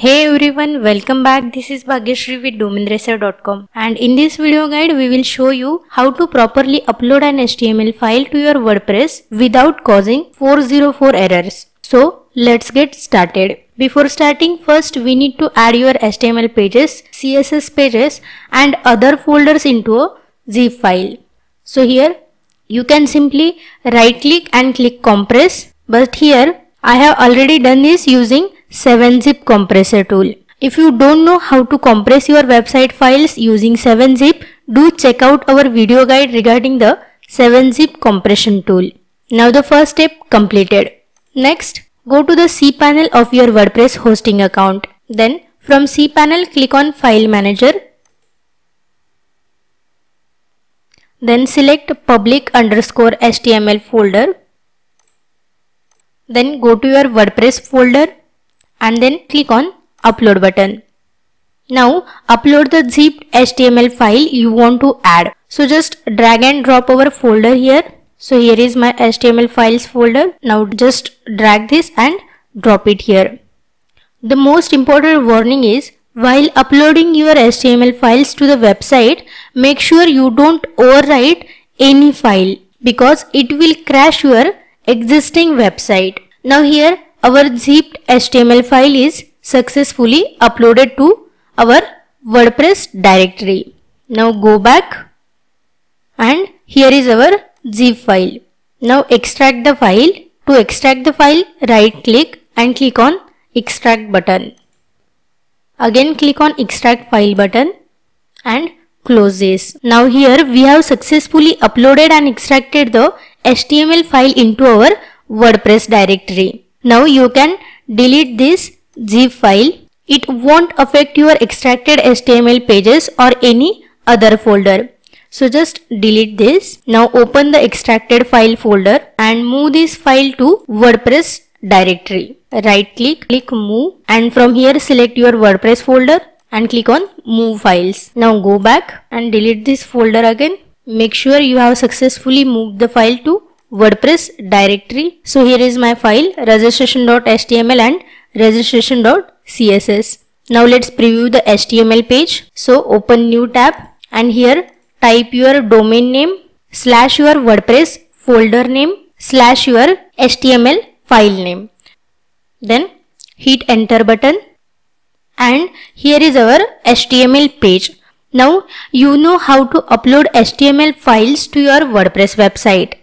Hey everyone, welcome back. This is Bhagyashree with domainracer.com, and in this video guide we will show you how to properly upload an HTML file to your WordPress without causing 404 errors. So let's get started. Before starting, first we need to add your HTML pages, CSS pages and other folders into a zip file. So here you can simply right click and click compress, but here I have already done this using 7-zip compressor tool. If you don't know how to compress your website files using 7-zip, do check out our video guide regarding the 7-zip compression tool. Now the first step completed. Next, go to the cPanel of your WordPress hosting account. Then from cPanel, click on File Manager. Then select public_HTML folder. Then go to your WordPress folder and then click on Upload button. Now upload the zipped HTML file you want to add. So just drag and drop our folder here. So here is my HTML files folder. Now just drag this and drop it here. The most important warning is, while uploading your HTML files to the website, make sure you don't overwrite any file because it will crash your existing website. Now here our zipped HTML file is successfully uploaded to our WordPress directory. Now go back and here is our zip file. Now extract the file. To extract the file, right click and click on extract button. Again click on extract file button and close this. Now here we have successfully uploaded and extracted the HTML file into our WordPress directory. Now you can delete this zip file. It won't affect your extracted HTML pages or any other folder. So just delete this. Now open the extracted file folder and move this file to WordPress directory. Right click, click move, and from here select your WordPress folder and click on move files. Now go back and delete this folder again. Make sure you have successfully moved the file to WordPress directory. So here is my file registration.html and registration.css. Now let's preview the HTML page. So open new tab and here type your domain name / your WordPress folder name / your HTML file name. Then hit enter button and here is our HTML page. Now you know how to upload HTML files to your WordPress website.